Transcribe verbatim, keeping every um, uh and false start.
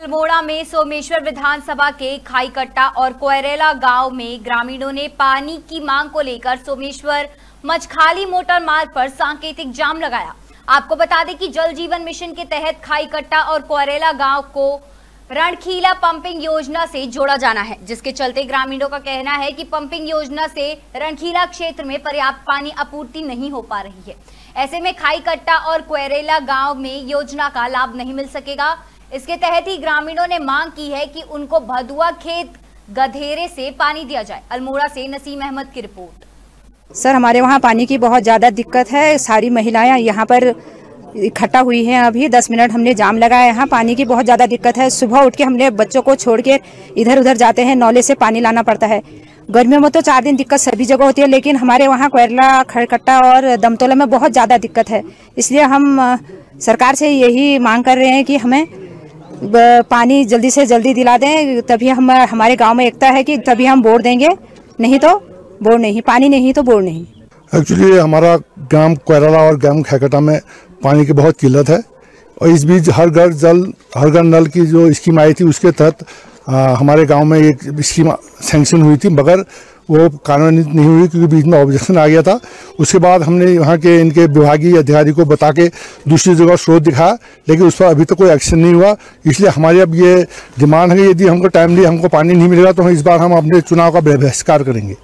अल्मोड़ा में सोमेश्वर विधानसभा के खाईकट्टा और कोयरेला गांव में ग्रामीणों ने पानी की मांग को लेकर सोमेश्वर मछखाली मोटर मार्ग पर सांकेतिक जाम लगाया। आपको बता दें कि जल जीवन मिशन के तहत खाईकट्टा और कोयरेला गांव को रणखीला पंपिंग योजना से जोड़ा जाना है, जिसके चलते ग्रामीणों का कहना है कि पंपिंग योजना से रणखीला क्षेत्र में पर्याप्त पानी आपूर्ति नहीं हो पा रही है। ऐसे में खाईकट्टा और कोयरेला गांव में योजना का लाभ नहीं मिल सकेगा। इसके तहत ही ग्रामीणों ने मांग की है कि उनको भदुआ खेत गधेरे से पानी दिया जाए। अल्मोड़ा से नसीम अहमद की रिपोर्ट। सर, हमारे वहाँ पानी की बहुत ज़्यादा दिक्कत है। सारी महिलाएं यहाँ पर इकट्ठा हुई हैं। अभी दस मिनट हमने जाम लगाया। यहाँ पानी की बहुत ज़्यादा दिक्कत है। सुबह उठ के हमने बच्चों को छोड़ के इधर उधर जाते हैं, नौले से पानी लाना पड़ता है। गर्मियों में तो चार दिन दिक्कत सभी जगह होती है, लेकिन हमारे वहाँ कोयरला, खड़कट्टा और दमतोला में बहुत ज़्यादा दिक्कत है। इसलिए हम सरकार से यही मांग कर रहे हैं कि हमें पानी जल्दी से जल्दी दिला दें, तभी हम हमारे गांव में एकता है कि तभी हम बोर देंगे, नहीं तो बोर नहीं, पानी नहीं तो बोर नहीं। एक्चुअली हमारा गांव कोयराला और गांव खैकटा में पानी की बहुत किल्लत है और इस बीच हर घर जल हर घर नल की जो स्कीम आई थी उसके तहत हमारे गांव में एक स्कीम सैंक्शन हुई थी, मगर वो कानूनी नहीं हुई क्योंकि बीच में ऑब्जेक्शन आ गया था। उसके बाद हमने यहाँ के इनके विभागीय अधिकारी को बता के दूसरी जगह स्रोत दिखाया, लेकिन उस पर अभी तक तो कोई एक्शन नहीं हुआ। इसलिए हमारी अब ये डिमांड है कि यदि हमको टाइमली हमको पानी नहीं मिलेगा तो इस बार हम अपने चुनाव का बहिष्कार करेंगे।